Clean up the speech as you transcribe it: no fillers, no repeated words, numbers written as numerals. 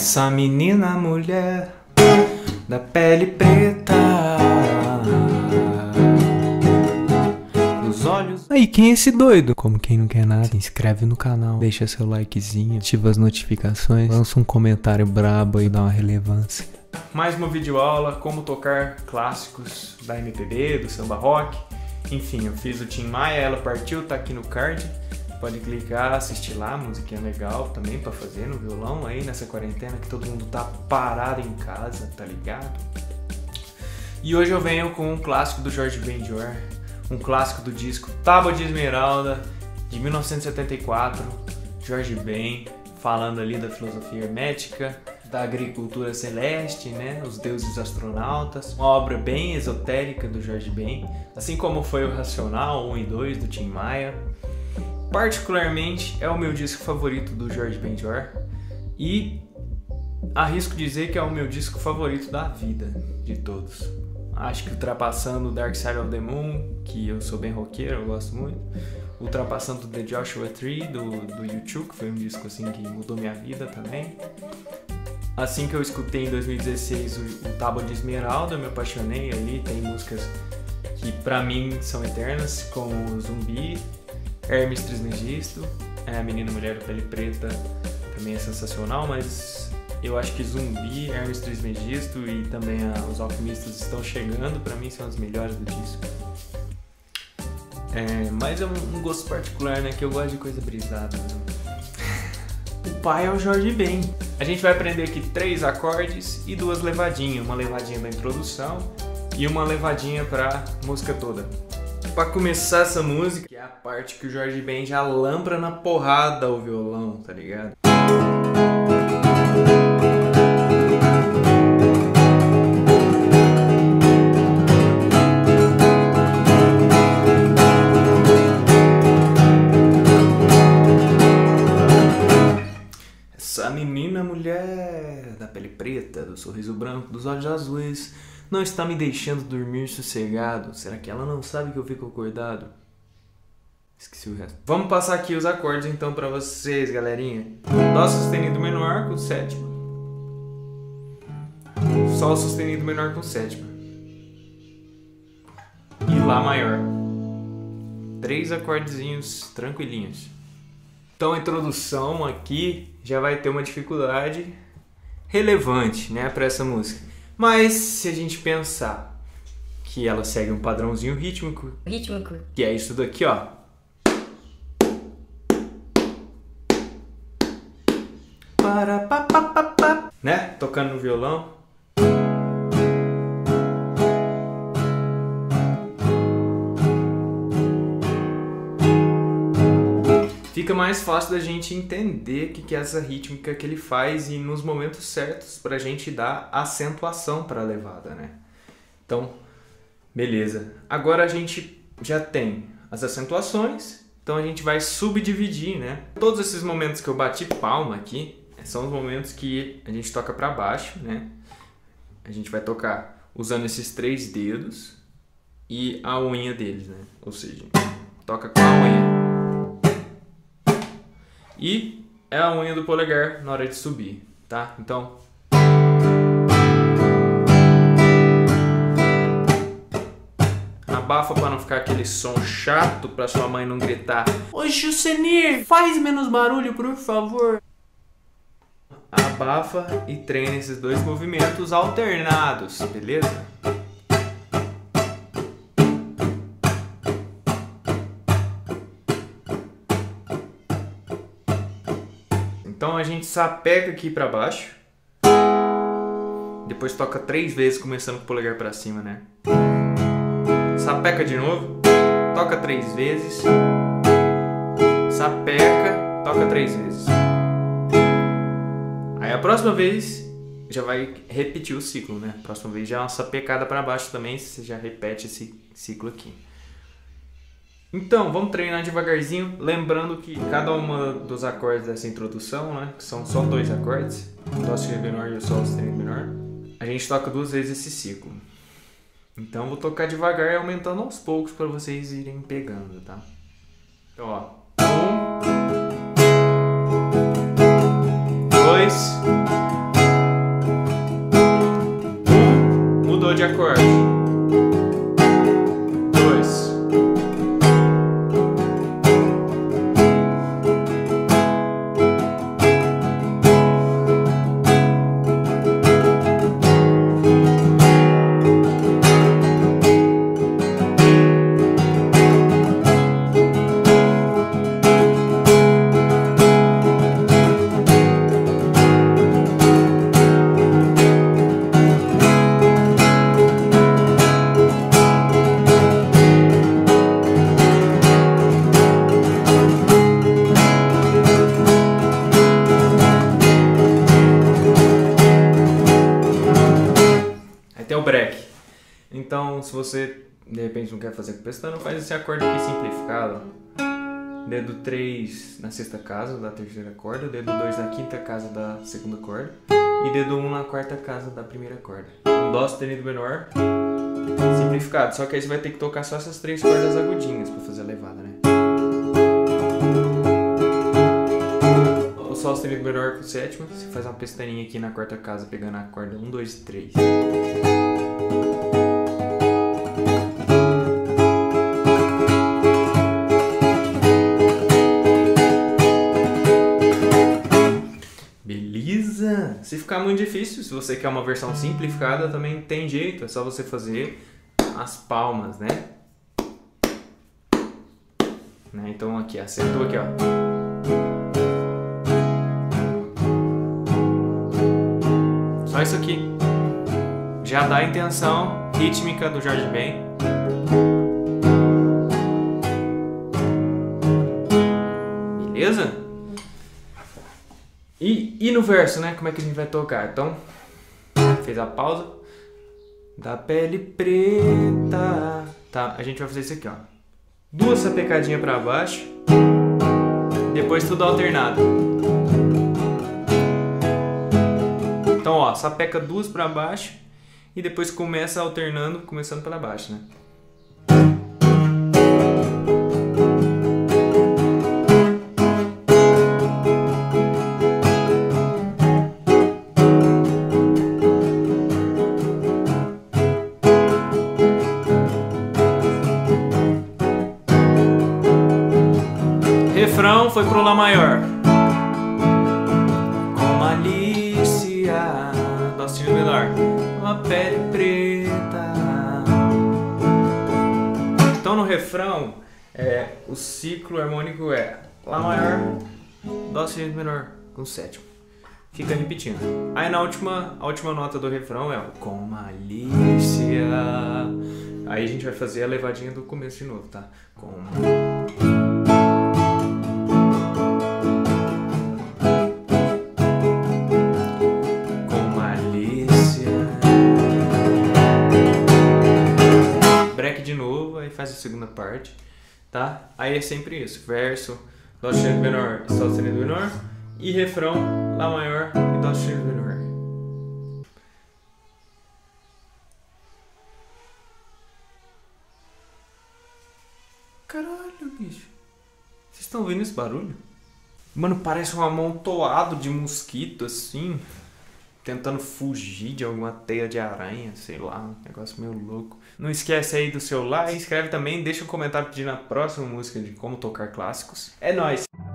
Essa menina mulher da pele preta, dos olhos... Aí, quem é esse doido? Como quem não quer nada, se inscreve no canal, deixa seu likezinho, ativa as notificações, lança um comentário brabo e dá uma relevância. Mais uma videoaula, como tocar clássicos da MPB, do samba rock. Enfim, eu fiz o Tim Maia, ela partiu, tá aqui no card. Pode clicar, assistir lá, musiquinha legal também pra fazer no violão aí nessa quarentena que todo mundo tá parado em casa, tá ligado? E hoje eu venho com um clássico do Jorge Benjor, um clássico do disco Tábua de Esmeralda, de 1974, Jorge Ben, falando ali da filosofia hermética, da agricultura celeste, né, os deuses astronautas, uma obra bem esotérica do Jorge Ben, assim como foi o Racional 1 e 2 do Tim Maia. Particularmente é o meu disco favorito do Jorge Benjor e arrisco dizer que é o meu disco favorito da vida, de todos. Acho que ultrapassando Dark Side of the Moon, que eu sou bem roqueiro, eu gosto muito, ultrapassando The Joshua Tree do U2, que foi um disco assim que mudou minha vida também. Assim que eu escutei em 2016 o Tábua de Esmeralda, eu me apaixonei ali, tem músicas que pra mim são eternas, como Zumbi, Hermes Trismegisto, a Menina Mulher da Pele Preta também é sensacional, mas eu acho que Zumbi, Hermes Trismegisto e também Os Alquimistas Estão Chegando, pra mim são as melhores do disco. Mas é um gosto particular, né, que eu gosto de coisa brisada, né? O pai é o Jorge Ben. A gente vai aprender aqui 3 acordes e 2 levadinhas, uma levadinha da introdução e uma levadinha pra música toda. Pra começar essa música, que é a parte que o Jorge Ben já lambra na porrada o violão, tá ligado? Essa menina mulher da pele preta, do sorriso branco, dos olhos azuis, não está me deixando dormir sossegado. Será que ela não sabe que eu fico acordado? Esqueci o resto. Vamos passar aqui os acordes então pra vocês, galerinha. Dó sustenido menor com sétima. Sol sustenido menor com sétima. E Lá maior. 3 acordezinhos tranquilinhos. Então a introdução aqui já vai ter uma dificuldade relevante, né, pra essa música. Mas se a gente pensar que ela segue um padrãozinho rítmico, que é isso daqui, ó. Né? Tocando no violão. Fica mais fácil da gente entender o que é essa rítmica que ele faz e nos momentos certos pra gente dar acentuação pra levada, né? Então, beleza. Agora a gente já tem as acentuações, então a gente vai subdividir, né? Todos esses momentos que eu bati palma aqui são os momentos que a gente toca pra baixo, né? A gente vai tocar usando esses 3 dedos e a unha deles, né? Ou seja, toca com a unha. E é a unha do polegar na hora de subir, tá? Então... abafa para não ficar aquele som chato pra sua mãe não gritar: "Ô Jusenir, faz menos barulho, por favor." Abafa e treina esses 2 movimentos alternados, beleza? Então a gente sapeca aqui pra baixo, depois toca 3 vezes começando com o polegar pra cima, né? Sapeca de novo, toca 3 vezes, sapeca, toca 3 vezes. Aí a próxima vez já vai repetir o ciclo, né? A próxima vez já é uma sapecada pra baixo também, você já repete esse ciclo aqui. Então, vamos treinar devagarzinho, lembrando que cada uma dos acordes dessa introdução, né, que são só 2 acordes, o Dó sustenido menor e o Sol sustenido menor, a gente toca 2 vezes esse ciclo. Então, vou tocar devagar e aumentando aos poucos para vocês irem pegando, tá? Então, ó, 1, 2, Então, se você de repente não quer fazer com pestana, faz esse acorde aqui simplificado. Dedo 3 na sexta casa da terceira corda, dedo 2 na quinta casa da segunda corda e dedo 1 na quarta casa da primeira corda. Um dó sustenido menor simplificado, só que aí você vai ter que tocar só essas 3 cordas agudinhas para fazer a levada, né? O sol sustenido menor com sétima, você faz uma pestaninha aqui na quarta casa pegando a corda 1, 2 e 3. Beleza? Se ficar muito difícil, se você quer uma versão simplificada, também tem jeito, é só você fazer as palmas, né? Então aqui, acertou aqui, ó. Só isso aqui. Já dá a intenção rítmica do Jorge Ben. Beleza? E no verso, né? Como é que a gente vai tocar? Então, fez a pausa. Da pele preta. Tá, a gente vai fazer isso aqui, ó. 2 sapecadinhas pra baixo. Depois tudo alternado. Então, ó, sapeca 2 pra baixo. E depois começa alternando, começando pra baixo, né? Refrão foi pro Lá maior. Com malícia, dó sustenido menor, uma pele preta. Então no refrão, o ciclo harmônico é Lá maior, dó sustenido menor com sétima. Fica repetindo. Aí na última nota do refrão é o com malícia. Aí a gente vai fazer a levadinha do começo de novo, tá? Com de novo, aí faz a segunda parte, tá? Aí é sempre isso, verso, dó sustenido menor, sol sustenido menor, e refrão, lá maior e dó sustenido menor. Caralho, bicho, vocês estão ouvindo esse barulho? Mano, parece um amontoado de mosquito assim, tentando fugir de alguma teia de aranha, sei lá, um negócio meio louco. Não esquece aí do seu like, inscreve também, deixa um comentário pedindo a próxima música de como tocar clássicos. É nóis!